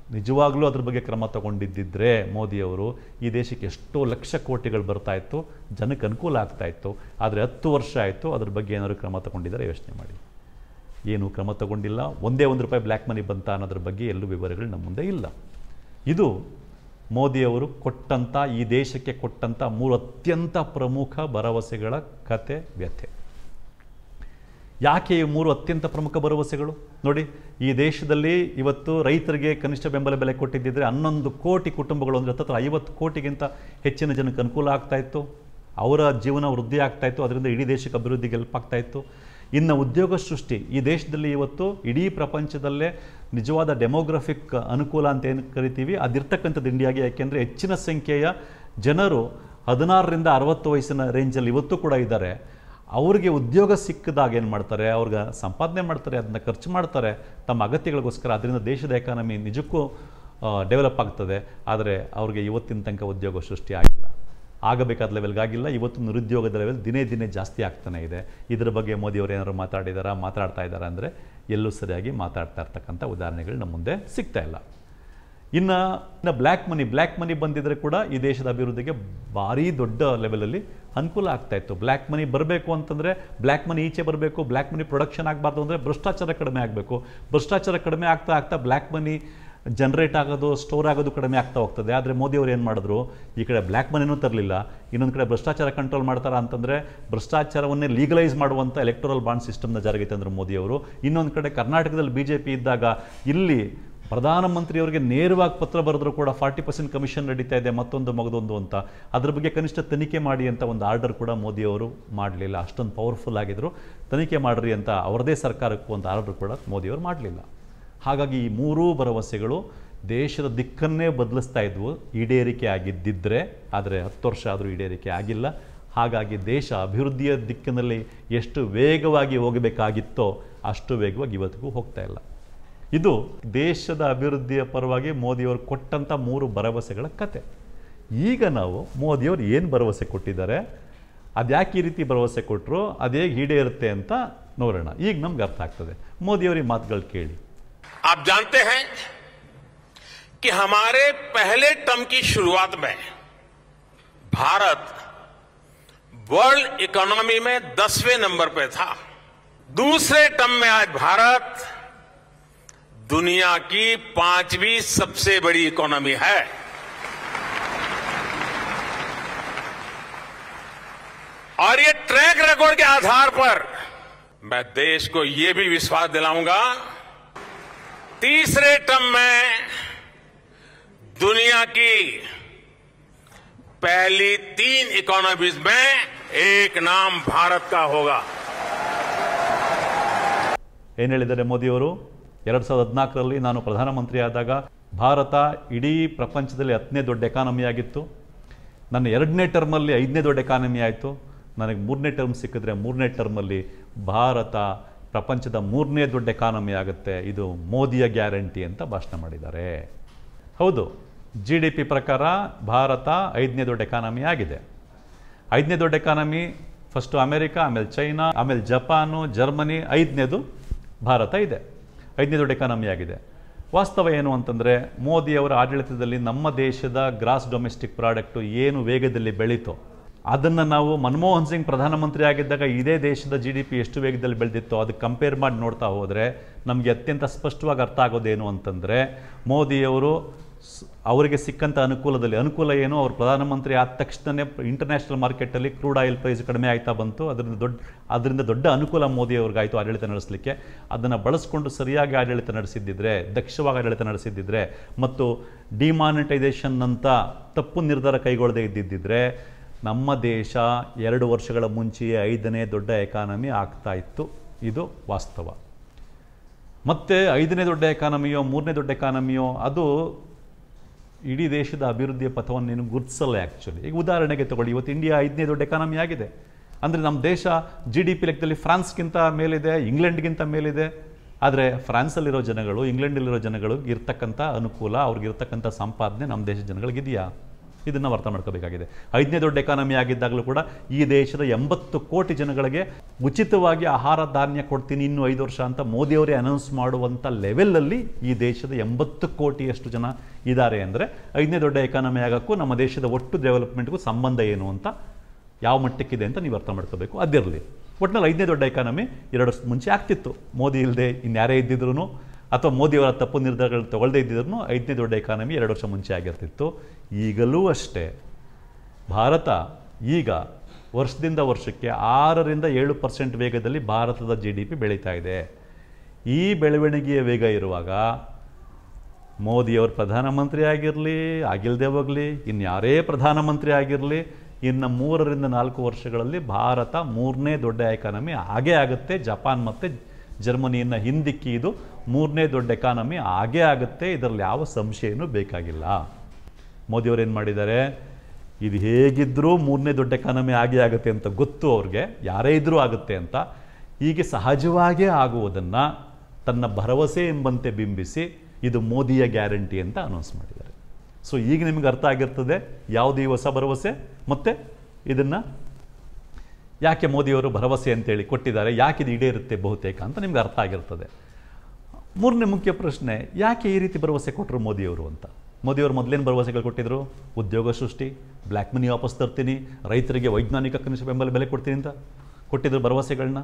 ನಿಜವಾಗ್ಲೂ ಅದ್ರ ಬಗ್ಗೆ ಕ್ರಮ ತಗೊಂಡಿದ್ದಿದ್ರೆ ಮೋದಿಯವರು ಈ ದೇಶಕ್ಕೆ ಎಷ್ಟೋ ಲಕ್ಷ ಕೋಟಿಗಳು ಬರ್ತಾ ಇತ್ತು, ಜನಕ್ಕೆ ಅನುಕೂಲ ಆಗ್ತಾ ಇತ್ತು. ಆದರೆ ಹತ್ತು ವರ್ಷ ಆಯಿತು, ಅದ್ರ ಬಗ್ಗೆ ಏನಾದರೂ ಕ್ರಮ ತಗೊಂಡಿದ್ದಾರೆ ಯೋಚನೆ ಮಾಡಿ. ಏನು ಕ್ರಮ ತಗೊಂಡಿಲ್ಲ. ಒಂದೇ ಒಂದು ರೂಪಾಯಿ ಬ್ಲ್ಯಾಕ್ ಮನಿ ಬಂತ ಅನ್ನೋದ್ರ ಬಗ್ಗೆ ಎಲ್ಲೂ ವಿವರಗಳು ನಮ್ಮ ಮುಂದೆ ಇಲ್ಲ. ಇದು ಮೋದಿಯವರು ಕೊಟ್ಟಂಥ, ಈ ದೇಶಕ್ಕೆ ಕೊಟ್ಟಂಥ ಮೂರು ಅತ್ಯಂತ ಪ್ರಮುಖ ಭರವಸೆಗಳ ಕತೆ ವ್ಯಥೆ. ಯಾಕೆ ಈ ಮೂರು ಅತ್ಯಂತ ಪ್ರಮುಖ ಭರವಸೆಗಳು? ನೋಡಿ, ಈ ದೇಶದಲ್ಲಿ ಇವತ್ತು ರೈತರಿಗೆ ಕನಿಷ್ಠ ಬೆಂಬಲ ಬೆಲೆ ಕೊಟ್ಟಿದ್ದಿದ್ರೆ ಹನ್ನೊಂದು ಕೋಟಿ ಕುಟುಂಬಗಳು, ಅಂದರೆ ಹತ್ತತ್ರ ಐವತ್ತು ಕೋಟಿಗಿಂತ ಹೆಚ್ಚಿನ ಜನಕ್ಕೆ ಅನುಕೂಲ ಆಗ್ತಾ ಇತ್ತು, ಅವರ ಜೀವನ ವೃದ್ಧಿ ಆಗ್ತಾ ಇತ್ತು, ಅದರಿಂದ ಇಡೀ ದೇಶಕ್ಕೆ ಅಭಿವೃದ್ಧಿಗೆ ಹೆಲ್ಪ್ ಆಗ್ತಾ ಇತ್ತು. ಇನ್ನು ಉದ್ಯೋಗ ಸೃಷ್ಟಿ, ಈ ದೇಶದಲ್ಲಿ ಇವತ್ತು ಇಡೀ ಪ್ರಪಂಚದಲ್ಲೇ ನಿಜವಾದ ಡೆಮೋಗ್ರಫಿಕ್ ಅನುಕೂಲ ಅಂತ ಏನು ಕರಿತೀವಿ ಅದಿರ್ತಕ್ಕಂಥದ್ದು ಇಂಡಿಯಾಗೆ. ಯಾಕೆಂದರೆ ಹೆಚ್ಚಿನ ಸಂಖ್ಯೆಯ ಜನರು ಹದಿನಾರರಿಂದ ಅರವತ್ತು ವಯಸ್ಸಿನ ರೇಂಜಲ್ಲಿ ಇವತ್ತು ಕೂಡ ಇದ್ದಾರೆ. ಅವ್ರಿಗೆ ಉದ್ಯೋಗ ಸಿಕ್ಕಿದಾಗ ಏನು ಮಾಡ್ತಾರೆ, ಅವ್ರಿಗೆ ಸಂಪಾದನೆ ಮಾಡ್ತಾರೆ, ಅದನ್ನ ಖರ್ಚು ಮಾಡ್ತಾರೆ ತಮ್ಮ ಅಗತ್ಯಗಳಿಗೋಸ್ಕರ. ಅದರಿಂದ ದೇಶದ ಎಕಾನಮಿ ನಿಜಕ್ಕೂ ಡೆವಲಪ್ ಆಗ್ತದೆ. ಆದರೆ ಅವ್ರಿಗೆ ಇವತ್ತಿನ ತನಕ ಉದ್ಯೋಗ ಸೃಷ್ಟಿ ಆಗಿಲ್ಲ, ಆಗಬೇಕಾದ ಲೆವೆಲ್ಗಾಗಿಲ್ಲ. ಇವತ್ತು ನಿರುದ್ಯೋಗದ ಲೆವೆಲ್ ದಿನೇ ದಿನೇ ಜಾಸ್ತಿ ಆಗ್ತಾನೆ ಇದೆ. ಇದರ ಬಗ್ಗೆ ಮೋದಿಯವರು ಏನಾದ್ರು ಮಾತಾಡಿದಾರಾ, ಮಾತಾಡ್ತಾ ಇದ್ದಾರೆ ಅಂದರೆ ಎಲ್ಲೂ ಸರಿಯಾಗಿ ಮಾತಾಡ್ತಾ ಇರ್ತಕ್ಕಂಥ ಉದಾಹರಣೆಗಳು ನಮ್ಮ ಮುಂದೆ ಸಿಗ್ತಾ ಇಲ್ಲ. ಇನ್ನು ಇನ್ನು ಬ್ಲ್ಯಾಕ್ ಮನಿ ಬ್ಲ್ಯಾಕ್ ಮನಿ ಬಂದಿದ್ರೆ ಕೂಡ ಈ ದೇಶದ ಅಭಿವೃದ್ಧಿಗೆ ಭಾರೀ ದೊಡ್ಡ ಲೆವೆಲಲ್ಲಿ ಅನುಕೂಲ ಆಗ್ತಾ ಇತ್ತು. ಬ್ಲ್ಯಾಕ್ ಮನಿ ಬರಬೇಕು ಅಂತಂದರೆ, ಬ್ಲ್ಯಾಕ್ ಮನಿ ಈಚೆ ಬರಬೇಕು, ಬ್ಲ್ಯಾಕ್ ಮನಿ ಪ್ರೊಡಕ್ಷನ್ ಆಗಬಾರ್ದು ಅಂದರೆ ಭ್ರಷ್ಟಾಚಾರ ಕಡಿಮೆ ಆಗಬೇಕು. ಭ್ರಷ್ಟಾಚಾರ ಕಡಿಮೆ ಆಗ್ತಾ ಆಗ್ತಾ ಬ್ಲ್ಯಾಕ್ ಮನಿ ಜನ್ರೇಟ್ ಆಗೋದು, ಸ್ಟೋರ್ ಆಗೋದು ಕಡಿಮೆ ಆಗ್ತಾ ಹೋಗ್ತದೆ. ಆದರೆ ಮೋದಿಯವರು ಏನು ಮಾಡಿದ್ರು, ಈ ಕಡೆ ಬ್ಲ್ಯಾಕ್ ಮನಿನೂ ತರಲಿಲ್ಲ, ಇನ್ನೊಂದು ಕಡೆ ಭ್ರಷ್ಟಾಚಾರ ಕಂಟ್ರೋಲ್ ಮಾಡ್ತಾರಾ ಅಂತಂದರೆ ಭ್ರಷ್ಟಾಚಾರವನ್ನೇ ಲೀಗಲೈಸ್ ಮಾಡುವಂಥ ಎಲೆಕ್ಟೋರಲ್ ಬಾಂಡ್ ಸಿಸ್ಟಮ್ನ ಜಾರಿಗೆ ತಂದರು ಮೋದಿಯವರು. ಇನ್ನೊಂದು ಕಡೆ ಕರ್ನಾಟಕದಲ್ಲಿ ಬಿ ಜೆ ಪಿ ಇದ್ದಾಗ ಇಲ್ಲಿ ಪ್ರಧಾನಮಂತ್ರಿಯವರಿಗೆ ನೇರವಾಗಿ ಪತ್ರ ಬರೆದ್ರು ಕೂಡ ಫಾರ್ಟಿ ಪರ್ಸೆಂಟ್ ಕಮಿಷನ್ ನಡೀತಾ ಇದೆ, ಮತ್ತೊಂದು ಮಗದೊಂದು ಅಂತ. ಅದ್ರ ಬಗ್ಗೆ ಕನಿಷ್ಠ ತನಿಖೆ ಮಾಡಿ ಅಂತ ಒಂದು ಆರ್ಡರ್ ಕೂಡ ಮೋದಿಯವರು ಮಾಡಲಿಲ್ಲ. ಅಷ್ಟೊಂದು ಪವರ್ಫುಲ್ ಆಗಿದ್ರು. ತನಿಖೆ ಮಾಡಿರಿ ಅಂತ ಅವರದೇ ಸರ್ಕಾರಕ್ಕೂ ಒಂದು ಆರ್ಡರ್ ಕೂಡ ಮೋದಿಯವರು ಮಾಡಲಿಲ್ಲ. ಹಾಗಾಗಿ ಈ ಮೂರೂ ಭರವಸೆಗಳು ದೇಶದ ದಿಕ್ಕನ್ನೇ ಬದಲಿಸ್ತಾ ಇದ್ವು ಈಡೇರಿಕೆ ಆಗಿದ್ದಿದ್ರೆ. ಆದರೆ ಹತ್ತು ವರ್ಷ ಆದರೂ ಈಡೇರಿಕೆ ಆಗಿಲ್ಲ. ಹಾಗಾಗಿ ದೇಶ ಅಭಿವೃದ್ಧಿಯ ದಿಕ್ಕಿನಲ್ಲಿ ಎಷ್ಟು ವೇಗವಾಗಿ ಹೋಗಬೇಕಾಗಿತ್ತೋ ಅಷ್ಟು ವೇಗವಾಗಿ ಇವತ್ತಿಗೂ ಹೋಗ್ತಾ ಇಲ್ಲ. ಇದು ದೇಶದ ಅಭಿವೃದ್ಧಿಯ ಪರವಾಗಿ ಮೋದಿಯವರು ಕೊಟ್ಟಂಥ ಮೂರು ಭರವಸೆಗಳ ಕತೆ. ಈಗ ನಾವು ಮೋದಿಯವರು ಏನು ಭರವಸೆ ಕೊಟ್ಟಿದ್ದಾರೆ, ಅದ್ಯಾಕೆ ಈ ರೀತಿ ಭರವಸೆ ಕೊಟ್ಟರು, ಅದು ಹೇಗೆ ಈಡೇರುತ್ತೆ ಅಂತ ನೋಡೋಣ. ಈಗ ನಮ್ಗೆ ಅರ್ಥ ಆಗ್ತದೆ. ಮೋದಿಯವರ ಈ ಮಾತುಗಳು ಕೇಳಿ. आप जानते हैं कि हमारे पहले टर्म की शुरुआत में भारत वर्ल्ड इकोनॉमी में दसवें नंबर पे था. दूसरे टर्म में आज भारत दुनिया की पांचवी सबसे बड़ी इकोनॉमी है. और ये ट्रैक रिकॉर्ड के आधार पर मैं देश को ये भी विश्वास दिलाऊंगा, तीसरे टर्म में दुनिया की पहली तीन इकोनॉमीज में एक नाम भारत का होगा. ಏನು ಹೇಳಿದ್ದಾರೆ ಮೋದಿಯವರು? ಎರಡು ಸಾವಿರದ ಹದಿನಾಲ್ಕರಲ್ಲಿ ನಾನು ಪ್ರಧಾನಮಂತ್ರಿ ಆದಾಗ ಭಾರತ ಇಡೀ ಪ್ರಪಂಚದಲ್ಲಿ ಹತ್ತನೇ ದೊಡ್ಡ ಎಕಾನಮಿ ಆಗಿತ್ತು. ನನ್ನ ಎರಡನೇ ಟರ್ಮಲ್ಲಿ ಐದನೇ ದೊಡ್ಡ ಎಕಾನಮಿ ಆಯಿತು. ನನಗೆ ಮೂರನೇ ಟರ್ಮ್ ಸಿಕ್ಕಿದ್ರೆ ಮೂರನೇ ಟರ್ಮಲ್ಲಿ ಭಾರತ ಪ್ರಪಂಚದ ಮೂರನೇ ದೊಡ್ಡ ಎಕಾನಮಿ ಆಗುತ್ತೆ, ಇದು ಮೋದಿಯ ಗ್ಯಾರಂಟಿ ಅಂತ ಭಾಷಣ ಮಾಡಿದ್ದಾರೆ. ಹೌದು, ಜಿ ಡಿ ಪಿ ಪ್ರಕಾರ ಭಾರತ ಐದನೇ ದೊಡ್ಡ ಎಕಾನಮಿ ಆಗಿದೆ. ಐದನೇ ದೊಡ್ಡ ಎಕಾನಮಿ ಫಸ್ಟು ಅಮೆರಿಕ, ಆಮೇಲೆ ಚೈನಾ, ಆಮೇಲೆ ಜಪಾನು, ಜರ್ಮನಿ, ಐದನೇದು ಭಾರತ ಇದೆ. ಐದನೇ ದೊಡ್ಡ ಎಕಾನಮಿ ಆಗಿದೆ. ವಾಸ್ತವ ಏನು ಅಂತಂದರೆ, ಮೋದಿಯವರ ಆಡಳಿತದಲ್ಲಿ ನಮ್ಮ ದೇಶದ ಗ್ರಾಸ್ ಡೊಮೆಸ್ಟಿಕ್ ಪ್ರಾಡಕ್ಟು ಏನು ವೇಗದಲ್ಲಿ ಬೆಳೀತೋ ಅದನ್ನು ನಾವು ಮನಮೋಹನ್ ಸಿಂಗ್ ಪ್ರಧಾನಮಂತ್ರಿ ಆಗಿದ್ದಾಗ ಇದೇ ದೇಶದ ಜಿ ಡಿ ಪಿ ಎಷ್ಟು ವೇಗದಲ್ಲಿ ಬೆಳೆದಿತ್ತೋ ಅದಕ್ಕೆ ಕಂಪೇರ್ ಮಾಡಿ ನೋಡ್ತಾ ಹೋದರೆ ನಮಗೆ ಅತ್ಯಂತ ಸ್ಪಷ್ಟವಾಗಿ ಅರ್ಥ ಆಗೋದೇನು ಅಂತಂದರೆ, ಮೋದಿಯವರು ಅವರಿಗೆ ಸಿಕ್ಕಂಥ ಅನುಕೂಲದಲ್ಲಿ ಅನುಕೂಲ ಏನು, ಅವರು ಪ್ರಧಾನಮಂತ್ರಿ ಆದ ತಕ್ಷಣವೇ ಇಂಟರ್ನ್ಯಾಷನಲ್ ಮಾರ್ಕೆಟಲ್ಲಿ ಕ್ರೂಡ್ ಆಯಿಲ್ ಪ್ರೈಸ್ ಕಡಿಮೆ ಆಯ್ತಾ ಬಂತು. ಅದರಿಂದ ದೊಡ್ಡ ಅದರಿಂದ ದೊಡ್ಡ ಅನುಕೂಲ ಮೋದಿಯವ್ರಿಗಾಯಿತು ಆಡಳಿತ ನಡೆಸಲಿಕ್ಕೆ. ಅದನ್ನು ಬಳಸ್ಕೊಂಡು ಸರಿಯಾಗಿ ಆಡಳಿತ ನಡೆಸಿದ್ದಿದ್ರೆ, ದಕ್ಷವಾಗಿ ಆಡಳಿತ ನಡೆಸಿದ್ದಿದ್ರೆ ಮತ್ತು ಡಿಮಾನಿಟೈಸೇಷನ್ ಅಂತ ತಪ್ಪು ನಿರ್ಧಾರ ಕೈಗೊಳ್ಳದೇ ಇದ್ದಿದ್ದಿದ್ರೆ ನಮ್ಮ ದೇಶ ಎರಡು ವರ್ಷಗಳ ಮುಂಚೆಯೇ ಐದನೇ ದೊಡ್ಡ ಎಕಾನಮಿ ಆಗ್ತಾ ಇತ್ತು. ಇದು ವಾಸ್ತವ. ಮತ್ತು ಐದನೇ ದೊಡ್ಡ ಎಕಾನಮಿಯೋ ಮೂರನೇ ದೊಡ್ಡ ಎಕಾನಮಿಯೋ ಅದು ಇಡೀ ದೇಶದ ಅಭಿವೃದ್ಧಿಯ ಪಥವನ್ನು ಏನು ಗುರುತಿಸಲ್ಲ ಆ್ಯಕ್ಚುಲಿ. ಈಗ ಉದಾಹರಣೆಗೆ ತಗೊಳ್ಳಿ, ಇವತ್ತು ಇಂಡಿಯಾ ಐದನೇ ದೊಡ್ಡ ಎಕಾನಮಿ ಆಗಿದೆ ಅಂದರೆ ನಮ್ಮ ದೇಶ ಜಿ ಡಿ ಪಿ ಲೆಕ್ಕದಲ್ಲಿ ಫ್ರಾನ್ಸ್ಗಿಂತ ಮೇಲಿದೆ, ಇಂಗ್ಲೆಂಡ್ಗಿಂತ ಮೇಲಿದೆ. ಆದರೆ ಫ್ರಾನ್ಸಲ್ಲಿರೋ ಜನಗಳು, ಇಂಗ್ಲೆಂಡಲ್ಲಿರೋ ಜನಗಳು ಇರ್ತಕ್ಕಂಥ ಅನುಕೂಲ, ಅವ್ರಿಗಿರ್ತಕ್ಕಂಥ ಸಂಪಾದನೆ ನಮ್ಮ ದೇಶದ ಜನಗಳಿಗಿದೆಯಾ? ಇದನ್ನು ನಾವು ಅರ್ಥ ಮಾಡ್ಕೋಬೇಕಾಗಿದೆ. ಐದನೇ ದೊಡ್ಡ ಎಕಾನಮಿ ಆಗಿದ್ದಾಗಲೂ ಕೂಡ ಈ ದೇಶದ ಎಂಬತ್ತು ಕೋಟಿ ಜನಗಳಿಗೆ ಉಚಿತವಾಗಿ ಆಹಾರ ಧಾನ್ಯ ಕೊಡ್ತೀನಿ ಇನ್ನು ಐದು ವರ್ಷ ಅಂತ ಮೋದಿಯವರೇ ಅನೌನ್ಸ್ ಮಾಡುವಂಥ ಲೆವೆಲಲ್ಲಿ ಈ ದೇಶದ ಎಂಬತ್ತು ಕೋಟಿಯಷ್ಟು ಜನ ಇದ್ದಾರೆ ಅಂದರೆ ಐದನೇ ದೊಡ್ಡ ಎಕಾನಮಿ ಆಗೋಕ್ಕೂ ನಮ್ಮ ದೇಶದ ಒಟ್ಟು ಡೆವಲಪ್ಮೆಂಟ್ಗೂ ಸಂಬಂಧ ಏನು ಅಂತ ಯಾವ ಮಟ್ಟಕ್ಕಿದೆ ಅಂತ ನೀವು ಅರ್ಥ ಮಾಡ್ಕೋಬೇಕು. ಅದಿರಲಿ, ಒಟ್ಟಿನಲ್ಲಿ ಐದನೇ ದೊಡ್ಡ ಎಕಾನಮಿ ಎರಡು ವರ್ಷ ಮುಂಚೆ ಆಗ್ತಿತ್ತು. ಮೋದಿ ಇಲ್ಲದೆ ಇನ್ಯಾರೇ ಇದ್ದಿದ್ರು ಅಥವಾ ಮೋದಿಯವರ ತಪ್ಪು ನಿರ್ಧಾರಗಳು ತಗೊಳ್ಳದೇ ಇದ್ದಿದ್ರು ಐದನೇ ದೊಡ್ಡ ಎಕಾನಮಿ ಎರಡು ವರ್ಷ ಮುಂಚೆ ಆಗಿರ್ತಿತ್ತು. ಈಗಲೂ ಅಷ್ಟೇ ಭಾರತ ಈಗ ವರ್ಷದಿಂದ ವರ್ಷಕ್ಕೆ ಆರರಿಂದ ಏಳು ಪರ್ಸೆಂಟ್ ವೇಗದಲ್ಲಿ ಭಾರತದ ಜಿ ಡಿ ಪಿ ಬೆಳೀತಾ ಇದೆ. ಈ ಬೆಳವಣಿಗೆಯ ವೇಗ ಇರುವಾಗ ಮೋದಿಯವರು ಪ್ರಧಾನಮಂತ್ರಿ ಆಗಿರಲಿ, ಆಗಿಲ್ಲದೆ ಹೋಗಲಿ, ಇನ್ಯಾರೇ ಪ್ರಧಾನಮಂತ್ರಿ ಆಗಿರಲಿ, ಇನ್ನು ಮೂರರಿಂದ ನಾಲ್ಕು ವರ್ಷಗಳಲ್ಲಿ ಭಾರತ ಮೂರನೇ ದೊಡ್ಡ ಎಕಾನಮಿ ಆಗೇ ಆಗುತ್ತೆ. ಜಪಾನ್ ಮತ್ತು ಜರ್ಮನಿಯನ್ನು ಹಿಂದಿಕ್ಕಿ ಇದು ಮೂರನೇ ದೊಡ್ಡ ಎಕಾನಮಿ ಆಗೇ ಆಗುತ್ತೆ. ಇದರಲ್ಲಿ ಯಾವ ಸಂಶಯನೂ ಬೇಕಾಗಿಲ್ಲ. ಮೋದಿಯವರು ಏನು ಮಾಡಿದ್ದಾರೆ, ಇದು ಹೇಗಿದ್ದರೂ ಮೂರನೇ ದೊಡ್ಡ ಎಕಾನಮಿ ಆಗೇ ಆಗುತ್ತೆ ಅಂತ ಗೊತ್ತು ಅವ್ರಿಗೆ, ಯಾರೇ ಇದ್ದರೂ ಆಗುತ್ತೆ ಅಂತ. ಹೀಗೆ ಸಹಜವಾಗೇ ಆಗುವುದನ್ನು ತನ್ನ ಭರವಸೆ ಎಂಬಂತೆ ಬಿಂಬಿಸಿ ಇದು ಮೋದಿಯ ಗ್ಯಾರಂಟಿ ಅಂತ ಅನೌನ್ಸ್ ಮಾಡಿದ್ದಾರೆ. ಸೊ ಈಗ ನಿಮಗೆ ಅರ್ಥ ಆಗಿರ್ತದೆ ಯಾವುದು ಈ ಹೊಸ ಭರವಸೆ ಮತ್ತು ಇದನ್ನು ಯಾಕೆ ಮೋದಿಯವರು ಭರವಸೆ ಅಂತೇಳಿ ಕೊಟ್ಟಿದ್ದಾರೆ, ಯಾಕೆ ಇದು ಈಡೇರುತ್ತೆ ಬಹುತೇಕ ಅಂತ ನಿಮ್ಗೆ ಅರ್ಥ ಆಗಿರ್ತದೆ. ಮೂರನೇ ಮುಖ್ಯ ಪ್ರಶ್ನೆ, ಯಾಕೆ ಈ ರೀತಿ ಭರವಸೆ ಕೊಟ್ಟರು ಮೋದಿಯವರು ಅಂತ. ಮೋದಿಯವರು ಮೊದಲೇನು ಭರವಸೆಗಳು ಕೊಟ್ಟಿದ್ರು? ಉದ್ಯೋಗ ಸೃಷ್ಟಿ, ಬ್ಲ್ಯಾಕ್ ಮನಿ ವಾಪಸ್ ತರ್ತೀನಿ, ರೈತರಿಗೆ ವೈಜ್ಞಾನಿಕ ಕನಿಷ್ಠ ಬೆಂಬಲ ಬೆಲೆ ಕೊಡ್ತೀನಿ ಅಂತ ಕೊಟ್ಟಿದ್ರು ಭರವಸೆಗಳನ್ನ.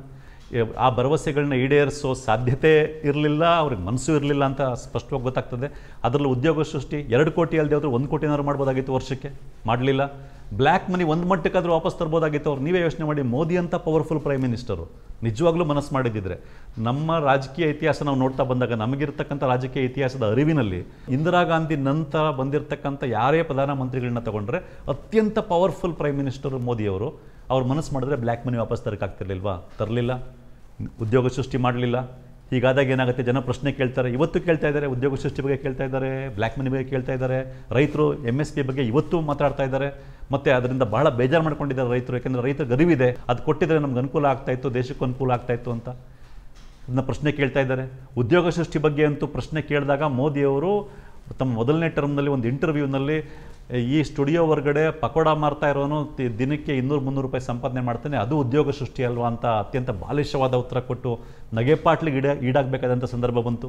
ಆ ಭರವಸೆಗಳನ್ನ ಈಡೇರಿಸೋ ಸಾಧ್ಯತೆ ಇರಲಿಲ್ಲ, ಅವ್ರಿಗೆ ಮನಸ್ಸು ಇರಲಿಲ್ಲ ಅಂತ ಸ್ಪಷ್ಟವಾಗಿ ಗೊತ್ತಾಗ್ತದೆ. ಅದರಲ್ಲೂ ಉದ್ಯೋಗ ಸೃಷ್ಟಿ ಎರಡು ಕೋಟಿ ಅಲ್ಲದೆ ಹೋದ್ರೆ ಒಂದು ಕೋಟಿನಾದ್ರು ಮಾಡ್ಬೋದಾಗಿತ್ತು ವರ್ಷಕ್ಕೆ, ಮಾಡಲಿಲ್ಲ. ಬ್ಲ್ಯಾಕ್ ಮನಿ ಒಂದು ಮಟ್ಟಕ್ಕಾದರೂ ವಾಪಸ್ ತರ್ಬೋದಾಗಿತ್ತು ಅವ್ರು. ನೀವೇ ಯೋಚನೆ ಮಾಡಿ, ಮೋದಿ ಅಂತ ಪವರ್ಫುಲ್ ಪ್ರೈಮ್ ಮಿನಿಸ್ಟರು ನಿಜವಾಗ್ಲೂ ಮನಸ್ಸು ಮಾಡಿದ್ದಿದ್ರೆ. ನಮ್ಮ ರಾಜಕೀಯ ಇತಿಹಾಸ ನಾವು ನೋಡ್ತಾ ಬಂದಾಗ ನಮಗಿರ್ತಕ್ಕಂಥ ರಾಜಕೀಯ ಇತಿಹಾಸದ ಅರಿವಿನಲ್ಲಿ ಇಂದಿರಾ ಗಾಂಧಿ ನಂತರ ಬಂದಿರತಕ್ಕಂಥ ಯಾರೇ ಪ್ರಧಾನಮಂತ್ರಿಗಳನ್ನ ತಗೊಂಡ್ರೆ ಅತ್ಯಂತ ಪವರ್ಫುಲ್ ಪ್ರೈಮ್ ಮಿನಿಸ್ಟರ್ ಮೋದಿಯವರು. ಅವ್ರು ಮನಸ್ಸು ಮಾಡಿದ್ರೆ ಬ್ಲ್ಯಾಕ್ ಮನಿ ವಾಪಸ್ ತರಕಾಗ್ತಿರ್ಲಿಲ್ವಾ? ತರಲಿಲ್ಲ. ಉದ್ಯೋಗ ಸೃಷ್ಟಿ ಮಾಡಲಿಲ್ಲ. ಹೀಗಾದಾಗ ಏನಾಗುತ್ತೆ, ಜನ ಪ್ರಶ್ನೆ ಕೇಳ್ತಾರೆ, ಇವತ್ತು ಕೇಳ್ತಾ ಇದ್ದಾರೆ, ಉದ್ಯೋಗ ಸೃಷ್ಟಿ ಬಗ್ಗೆ ಕೇಳ್ತಾ ಇದ್ದಾರೆ, ಬ್ಲ್ಯಾಕ್ ಮನಿ ಬಗ್ಗೆ ಕೇಳ್ತಾ ಇದ್ದಾರೆ. ರೈತರು ಎಮ್ ಎಸ್ ಪಿ ಬಗ್ಗೆ ಇವತ್ತು ಮಾತಾಡ್ತಾ ಇದ್ದಾರೆ. ಮತ್ತು ಅದರಿಂದ ಬಹಳ ಬೇಜಾರು ಮಾಡ್ಕೊಂಡಿದ್ದಾರೆ ರೈತರು. ಯಾಕೆಂದರೆ ರೈತರಿಗೆ ಅರಿವಿದೆ, ಅದು ಕೊಟ್ಟಿದ್ರೆ ನಮ್ಗೆ ಅನುಕೂಲ ಆಗ್ತಾಯಿತ್ತು, ದೇಶಕ್ಕೂ ಅನುಕೂಲ ಆಗ್ತಾಯಿತ್ತು ಅಂತ ಅದನ್ನ ಪ್ರಶ್ನೆ ಕೇಳ್ತಾ ಇದ್ದಾರೆ. ಉದ್ಯೋಗ ಸೃಷ್ಟಿ ಬಗ್ಗೆ ಅಂತೂ ಪ್ರಶ್ನೆ ಕೇಳಿದಾಗ ಮೋದಿಯವರು ತಮ್ಮ ಮೊದಲನೇ ಟರ್ಮ್ನಲ್ಲಿ ಒಂದು ಇಂಟರ್ವ್ಯೂನಲ್ಲಿ ಈ ಸ್ಟುಡಿಯೋ ಹೊರಗಡೆ ಪಕೋಡ ಮಾರ್ತಾ ಇರೋನು ದಿನಕ್ಕೆ ಇನ್ನೂರು ಮುನ್ನೂರು ರೂಪಾಯಿ ಸಂಪಾದನೆ ಮಾಡ್ತಾನೆ, ಅದು ಉದ್ಯೋಗ ಸೃಷ್ಟಿ ಅಲ್ವಾ ಅಂತ ಅತ್ಯಂತ ಬಾಲಿಶವಾದ ಉತ್ತರ ಕೊಟ್ಟು ನಗೆಪಾಟ್ಲಿಗೆ ಈಡ ಈಡಾಗಬೇಕಾದಂಥ ಸಂದರ್ಭ ಬಂತು.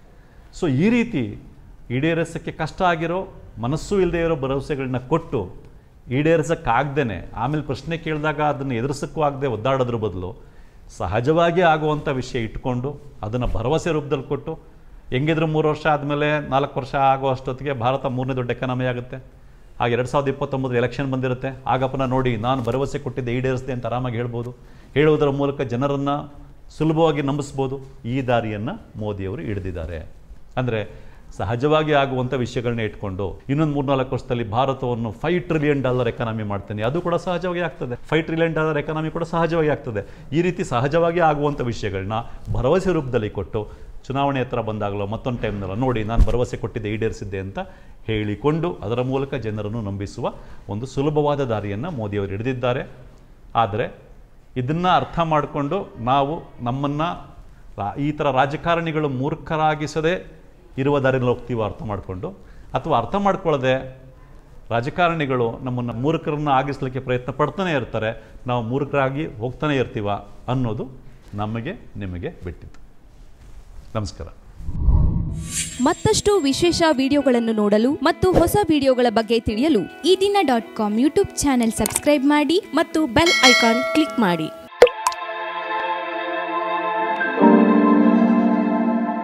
ಸೊ ಈ ರೀತಿ ಈಡೇರಿಸೋಕ್ಕೆ ಕಷ್ಟ ಆಗಿರೋ, ಮನಸ್ಸು ಇಲ್ಲದೆ ಇರೋ ಭರವಸೆಗಳನ್ನ ಕೊಟ್ಟು ಈಡೇರಿಸೋಕ್ಕಾಗ್ದೇ ಆಮೇಲೆ ಪ್ರಶ್ನೆ ಕೇಳಿದಾಗ ಅದನ್ನು ಎದುರಿಸೋಕ್ಕೂ ಆಗದೆ ಒದ್ದಾಡೋದ್ರ ಬದಲು ಸಹಜವಾಗಿ ಆಗುವಂಥ ವಿಷಯ ಇಟ್ಕೊಂಡು ಅದನ್ನು ಭರವಸೆ ರೂಪದಲ್ಲಿ ಕೊಟ್ಟು ಹೆಂಗಿದ್ರು ಮೂರು ವರ್ಷ ಆದಮೇಲೆ ನಾಲ್ಕು ವರ್ಷ ಆಗೋ ಅಷ್ಟೊತ್ತಿಗೆ ಭಾರತ ಮೂರನೇ ದೊಡ್ಡ ಎಕಾನಮಿ ಆಗುತ್ತೆ. ಆಗ ಎರಡು ಸಾವಿರದ ಇಪ್ಪತ್ತೊಂಬತ್ತರ ಎಲೆಕ್ಷನ್ ಬಂದಿರುತ್ತೆ. ಆಗ ಪುನಃ ನೋಡಿ ನಾನು ಭರವಸೆ ಕೊಟ್ಟಿದ್ದೆ ಈಡೇರಿಸಿದೆ ಅಂತ ಆರಾಮಾಗಿ ಹೇಳ್ಬೋದು. ಹೇಳುವುದರ ಮೂಲಕ ಜನರನ್ನು ಸುಲಭವಾಗಿ ನಂಬಿಸ್ಬೋದು. ಈ ದಾರಿಯನ್ನು ಮೋದಿಯವರು ಹಿಡಿದಿದ್ದಾರೆ. ಅಂದರೆ ಸಹಜವಾಗಿ ಆಗುವಂಥ ವಿಷಯಗಳನ್ನ ಇಟ್ಕೊಂಡು ಇನ್ನೊಂದು ಮೂರ್ನಾಲ್ಕು ವರ್ಷದಲ್ಲಿ ಭಾರತವನ್ನು ಫೈವ್ ಟ್ರಿಲಿಯನ್ ಡಾಲರ್ ಎಕಾನಮಿ ಮಾಡ್ತೇನೆ, ಅದು ಕೂಡ ಸಹಜವಾಗಿ ಆಗ್ತದೆ. ಫೈವ್ ಟ್ರಿಲಿಯನ್ ಡಾಲರ್ ಎಕಾನಮಿ ಕೂಡ ಸಹಜವಾಗಿ ಆಗ್ತದೆ. ಈ ರೀತಿ ಸಹಜವಾಗಿ ಆಗುವಂಥ ವಿಷಯಗಳನ್ನ ಭರವಸೆ ರೂಪದಲ್ಲಿ ಕೊಟ್ಟು ಚುನಾವಣೆ ಹತ್ರ ಬಂದಾಗಲೋ ಮತ್ತೊಂದು ಟೈಮ್ನಲ್ಲ ನೋಡಿ ನಾನು ಭರವಸೆ ಕೊಟ್ಟಿದ್ದೆ ಈಡೇರಿಸಿದ್ದೆ ಅಂತ ಹೇಳಿಕೊಂಡು ಅದರ ಮೂಲಕ ಜನರನ್ನು ನಂಬಿಸುವ ಒಂದು ಸುಲಭವಾದ ದಾರಿಯನ್ನು ಮೋದಿಯವರು ಹಿಡಿದಿದ್ದಾರೆ. ಆದರೆ ಇದನ್ನು ಅರ್ಥ ಮಾಡಿಕೊಂಡು ನಾವು ನಮ್ಮನ್ನು ಈ ಥರ ರಾಜಕಾರಣಿಗಳು ಮೂರ್ಖರಾಗಿಸದೆ ಇರುವ ದಾರಿಯಲ್ಲಿ ಹೋಗ್ತೀವೋ ಅರ್ಥ ಮಾಡಿಕೊಂಡು, ಅಥವಾ ಅರ್ಥ ಮಾಡ್ಕೊಳ್ಳದೆ ರಾಜಕಾರಣಿಗಳು ನಮ್ಮನ್ನು ಮೂರ್ಖರನ್ನು ಆಗಿಸಲಿಕ್ಕೆ ಪ್ರಯತ್ನ ಪಡ್ತಾನೆ ಇರ್ತಾರೆ, ನಾವು ಮೂರ್ಖರಾಗಿ ಹೋಗ್ತಾನೆ ಇರ್ತೀವ ಅನ್ನೋದು ನಮಗೆ ನಿಮಗೆ ಬಿಟ್ಟಿತ್ತು. ನಮಸ್ಕಾರ. ಮತ್ತಷ್ಟು ವಿಶೇಷ ವಿಡಿಯೋಗಳನ್ನು ನೋಡಲು ಮತ್ತು ಹೊಸ ವಿಡಿಯೋಗಳ ಬಗ್ಗೆ ತಿಳಿಯಲು Ee Dina dot com YouTube channel subscribe ಮಾಡಿ ಮತ್ತು ಬೆಲ್ ಐಕಾನ್ ಕ್ಲಿಕ್ ಮಾಡಿ.